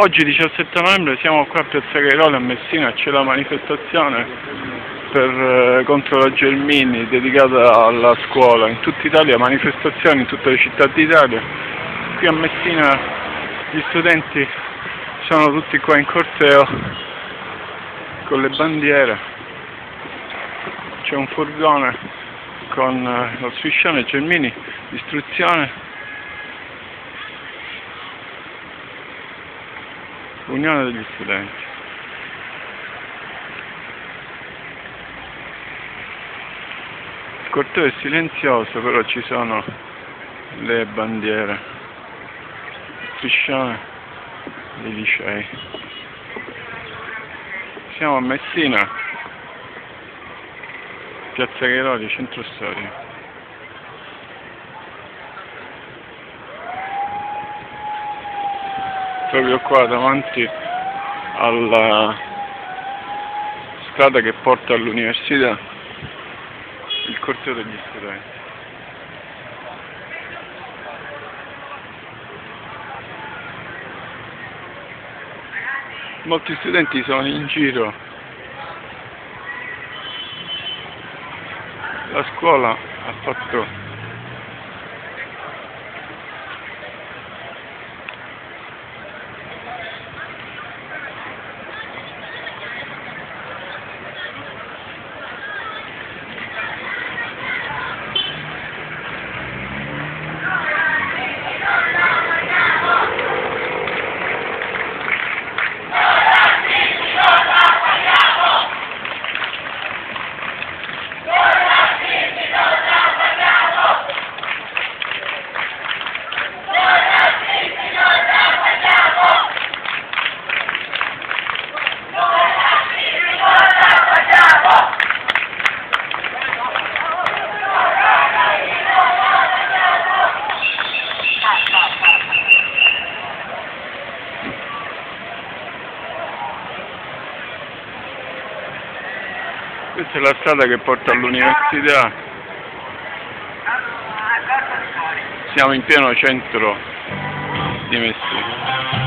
Oggi 17 novembre siamo qua a Piazza Cairoli a Messina, c'è la manifestazione contro la Gelmini dedicata alla scuola. In tutta Italia manifestazioni in tutte le città d'Italia. Qui a Messina gli studenti sono tutti qua in corteo con le bandiere. C'è un furgone con lo striscione Gelmini, istruzione, Unione degli studenti. Il corteo è silenzioso, però ci sono le bandiere, striscione dei licei. Siamo a Messina, Piazza Cairoli, centro storico. Proprio qua davanti alla strada che porta all'università, il corteo degli studenti. Molti studenti sono in giro. La scuola ha fatto questa è la strada che porta all'università. Siamo in pieno centro di Messina.